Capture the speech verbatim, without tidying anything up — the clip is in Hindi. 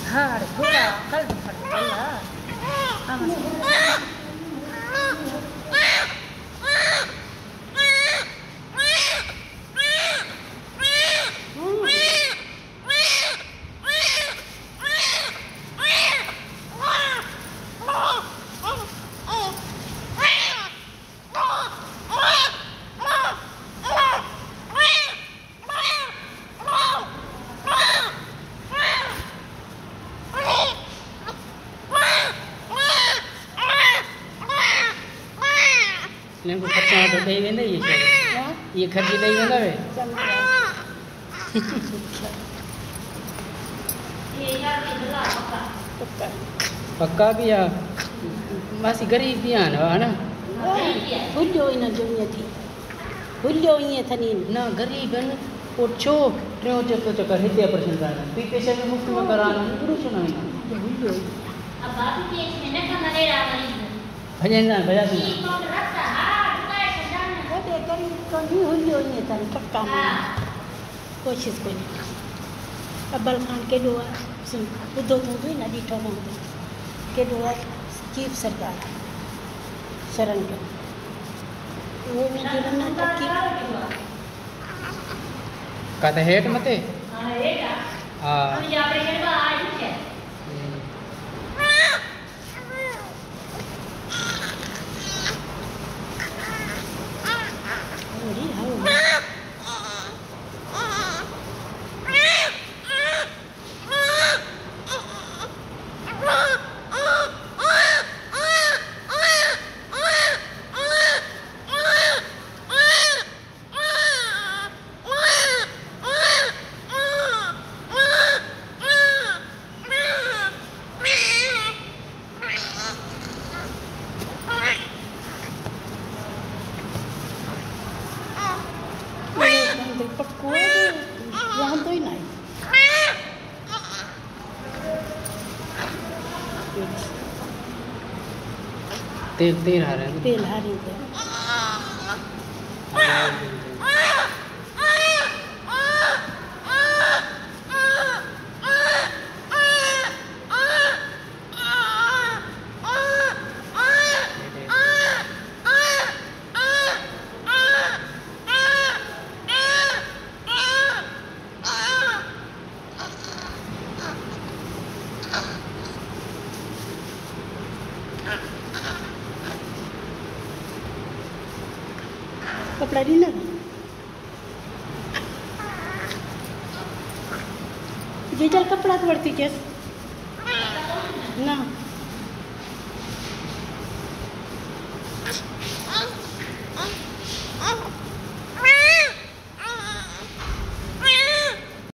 झाड़ भूरा कल फड़ गया हम इनको खर्चा तो दे वेंदा ये शायद ये खर्च दे वेंदा वे ये यार इधर पक्का पक्का पक्का भी आ मासी गरीब भी आन है ना भुलियो इन दुनिया थी भुलियो ये थनी ना गरीब है ओछो ट्रो चक्कर चक्कर हिते परसेंट आना पी पैसे में मुफ्त में कराना गुरु सुना भुलियो अब बात के इसमें न करना दे रहा है भजन ना भजा सुना कहीं भुलियो ये थनी पक्का कोशिश कोई अब्बल खान के दुआ सुन बुद्धो तो ना ॾिठो न के दुआ चीफ सरकार शरण के वो में जीवन में पक्की कहते हेट मते हां हेट हां हम यहाँ पे खेलवा आज है पक्को यहाँ तो ही नहीं तेल तेल आ रहा है तेल हारी थे कपड़ा दी ना ये चल कपड़ा तो बढ़ती कैस ना